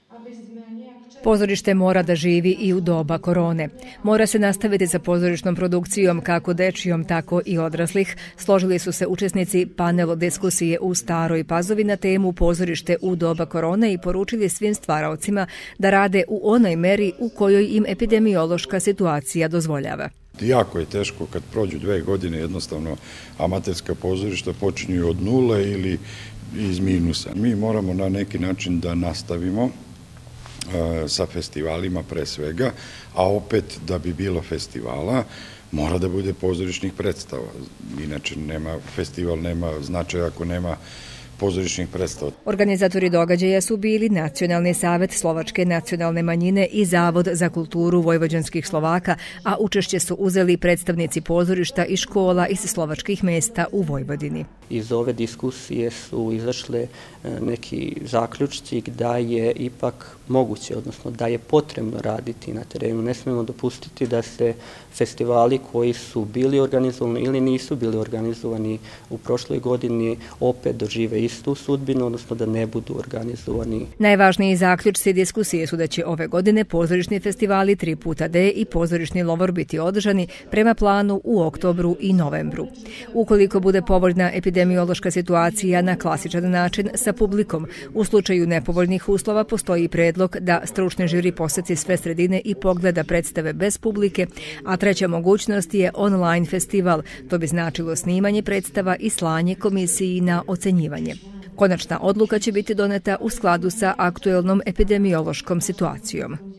Pozorište mora da živi i u doba korone. Mora se nastaviti sa pozorišnom produkcijom kako dečijom, tako i odraslih. Složili su se učesnici panel diskusije u Staroj Pazovi na temu pozorište u doba korone i poručili svim stvaraocima da rade u onoj meri u kojoj im epidemiološka situacija dozvoljava. Jako je teško kad prođu 2 godine, jednostavno amaterska pozorišta počinju od nule ili iz minusa. Mi moramo na neki način da nastavimo sa festivalima pre svega, a opet da bi bilo festivala mora da bude pozorišnih predstava. Inače festival nema značaja ako nema pozorišnih predstava. Organizatori događaja su bili Nacionalni savet slovačke nacionalne manjine i Zavod za kulturu vojvođanskih Slovaka, a učešće su uzeli predstavnici pozorišta i škola iz slovačkih mesta u Vojvodini. Iz ove diskusije su izašle neki zaključci da je ipak moguće, odnosno da je potrebno raditi na terenu. Ne smemo dopustiti da se festivali koji su bili organizovani ili nisu bili organizovani u prošloj godini opet dožive istu sudbinu, odnosno da ne budu organizovani. Najvažniji zaključci diskusije su da će ove godine pozorišni festivali 3x D i pozorišni lovor biti održani prema planu u oktobru i novembru. Ukoliko bude povoljna epidemiološka situacija na klasičan način sa publikom, u slučaju nepovoljnih uslova postoji predlog da stručni žiri poseti sve sredine i pogleda predstave bez publike, a treća mogućnost je online festival. To bi značilo snimanje predstava i slanje komisiji na ocenjivanje. Konačna odluka će biti doneta u skladu sa aktuelnom epidemiološkom situacijom.